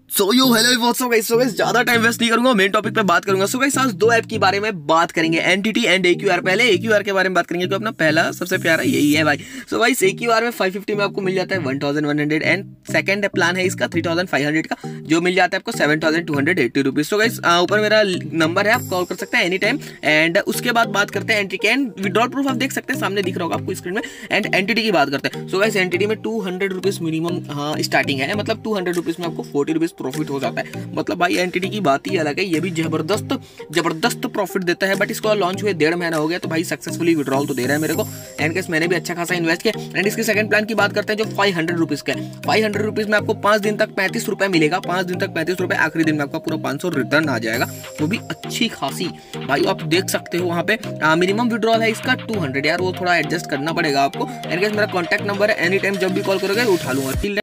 सो yo hello WhatsApp guys, ज्यादा time waste नहीं करूंगा, मेन टॉपिक पे बात करूंगा। सो गाइस आज दो ऐप के बारे में बात करेंगे, एनटीटी एंड AQR। पहले AQR के बारे में बात करेंगे, तो अपना पहला सबसे प्यारा यही है भाई। सो गाइस AQR में 550 में आपको मिल जाता है 1100 एंड सेकंड प्लान है इसका 3500 का, जो मिल जाता है आपको 7280 रुपीज। सो गाइस ऊपर मेरा नंबर है, आप कॉल कर सकते हैं एनी टाइम। एंड उसके बाद बात करते हैं एंट्री एंड विड्रॉल प्रूफ, आप देख सकते हैं सामने दिख रहा होगा आपको स्क्रीन में। एंड एनटीटी की बात करते हैं। सो गाइस एनटीटी में 200 रुपीज मिनिमम स्टार्टिंग है, मतलब 200 रुपीज में आपको 40 रुपीज प्रॉफिट हो जाता है। मतलब भाई एनटीटी की बात ही अलग है, ये भी जबरदस्त प्रॉफिट देता है। बट इसको लॉन्च हुए 1.5 महीना हो गया, तो भाई सक्सेसफुली विड्रॉल तो दे रहा है मेरे को। एंड केस मैंने भी अच्छा खासा इन्वेस्ट किया। एंड इसके सेकंड प्लान की बात करते हैं, जो 500 रुपीज का है। 500 रुपीज में आपको 5 दिन तक 35 रुपए मिलेगा, 5 दिन तक 35 रुपए, आखिरी दिन में आपका पूरा 500 रिटर्न आ जाएगा, वो भी अच्छी खासी। भाई आप देख सकते हो वहाँ पे मिनिमम विड्रॉल है इसका 200 यार, वो थोड़ा एडजस्ट करना पड़ेगा आपको। एंड केस मेरा कॉन्टैक्ट नंबर है, एनी टाइम जब भी कॉल करोगे उठा लूंगा।